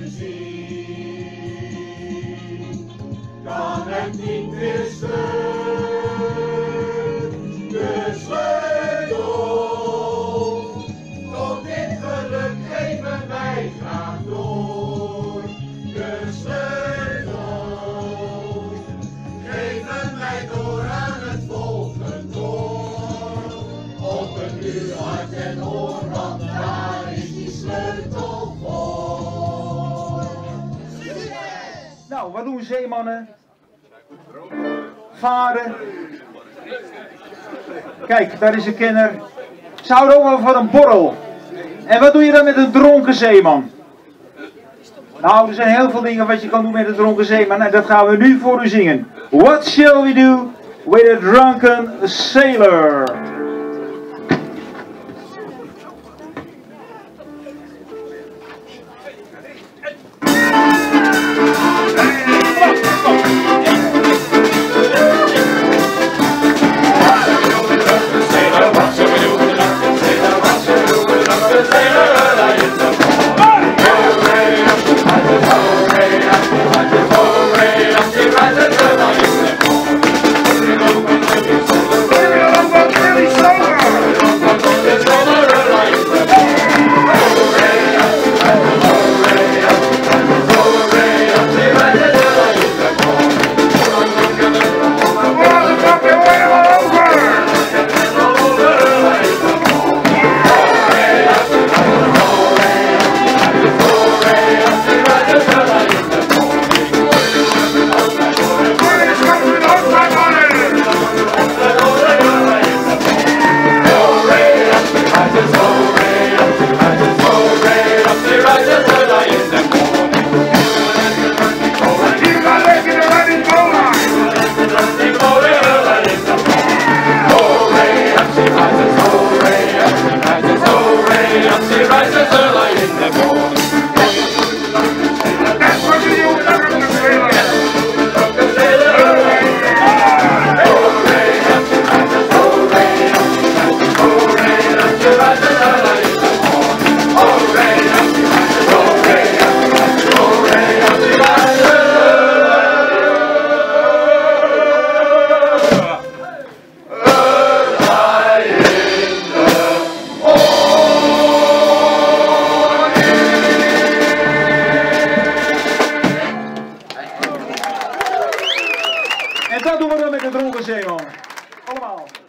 Kan het niet missen, de sleutel tot dit geluk geven wij graag door. De sleutel geven wij door aan het volgend door. Open uw hart en oor, want daar is die sleutel voor. Nou, wat doen zeemannen? Varen. Kijk, daar is een kenner. Ze houden ook wel van een borrel. En wat doe je dan met een dronken zeeman? Nou, er zijn heel veel dingen wat je kan doen met een dronken zeeman. En dat gaan we nu voor u zingen. What shall we do with a drunken sailor? En dat doen we dan met de dronken zeeman. Allemaal.